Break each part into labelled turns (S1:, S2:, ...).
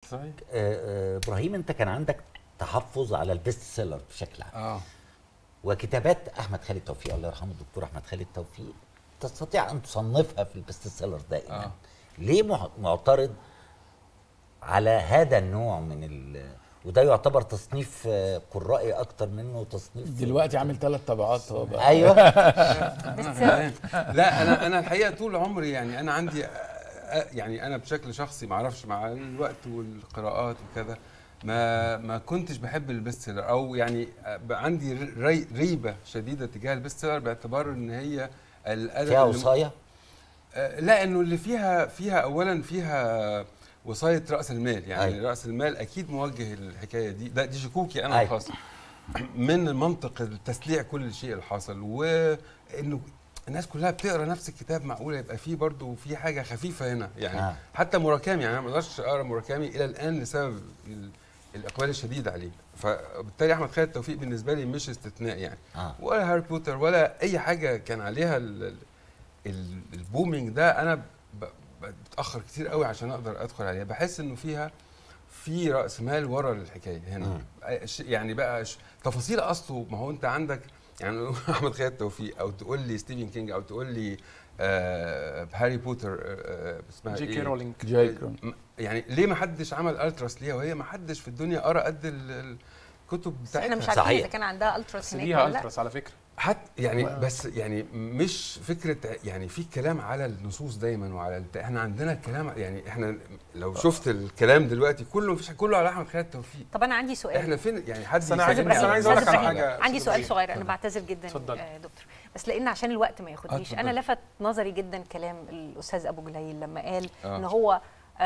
S1: صحيح.
S2: ابراهيم، انت كان عندك تحفظ على البيست سيلر بشكل عام. وكتابات احمد خالد توفيق، الله يرحمه الدكتور احمد خالد توفيق، تستطيع ان تصنفها في البيست سيلر دائما. ليه معترض على هذا النوع من وده يعتبر تصنيف قرائي اكتر منه تصنيف
S3: دلوقتي عامل 3 طبعات هو بقى.
S2: ايوه.
S1: لا انا الحقيقه طول عمري يعني انا عندي يعني انا بشكل شخصي ما اعرفش مع الوقت والقراءات وكذا ما كنتش بحب البيست سيلر، او يعني عندي ريبه شديده تجاه البيست سيلر باعتبار ان هي
S2: فيها وصايه.
S1: لا، انه اللي فيها اولا فيها وصايه راس المال، يعني راس المال اكيد موجه الحكايه دي شكوكي انا الخاصه من منطق التسليع كل الشيء اللي حصل، وانه الناس كلها بتقرا نفس الكتاب، معقوله يبقى فيه برضه في حاجه خفيفه هنا يعني. حتى مراكمي، يعني انا ما اقدرش اقرا مراكمي الى الان لسبب الاقبال الشديد عليه، فبالتالي احمد خالد توفيق بالنسبه لي مش استثناء يعني. ولا هاري بوتر ولا اي حاجه كان عليها البومينج ده، انا بتاخر كتير قوي عشان اقدر ادخل عليها. بحس انه في راس مال ورا الحكايه هنا. يعني بقى تفاصيل اصله، ما هو انت عندك يعني احمد خالد توفيق، او تقول لي ستيفن كينج، او تقول لي هاري بوتر اسمها
S4: جي كي رولينج.
S1: يعني ليه ما حدش عمل التراس ليها، وهي ما حدش في الدنيا قرا قد الكتب بتاعتها.
S5: احنا مش عارفين اذا كان عندها التراس هناك
S4: ليها التراس على فكره
S1: حتى يعني بس يعني مش فكره، يعني في كلام على النصوص دايما وعلى احنا عندنا الكلام، يعني احنا لو شفت الكلام دلوقتي كله على احمد خالد توفيق.
S5: طب انا عندي سؤال،
S1: احنا فين يعني حد
S4: انا عايز اقول لك على حاجه.
S5: عندي سؤال صغير، انا بعتذر جدا دكتور، بس لان عشان الوقت ما ياخدنيش. انا لفت نظري جدا كلام الاستاذ ابو جليل لما قال ان هو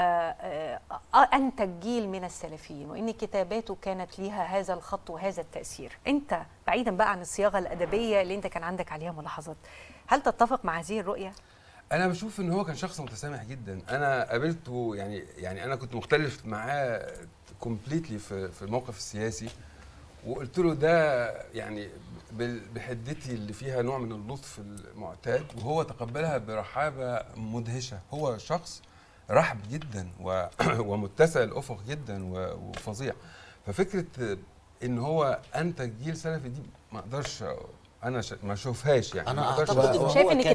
S5: أنتج جيل من السلفيين، وإن كتاباته كانت ليها هذا الخط وهذا التأثير. أنت بعيدا بقى عن الصياغة الأدبية اللي أنت كان عندك عليها ملاحظات، هل تتفق مع هذه الرؤية؟
S1: أنا بشوف إن هو كان شخص متسامح جدا. أنا قابلته يعني أنا كنت مختلف معاه كومبليتلي في الموقف السياسي، وقلت له ده يعني بحدتي اللي فيها نوع من اللطف المعتاد، وهو تقبلها برحابة مدهشة. هو شخص رحب جدا ومتسع الافق جدا وفظيع. ففكره ان هو انتج جيل سلفي دي ما اقدرش، انا ما اشوفهاش يعني.
S2: انا اعتقد ان هو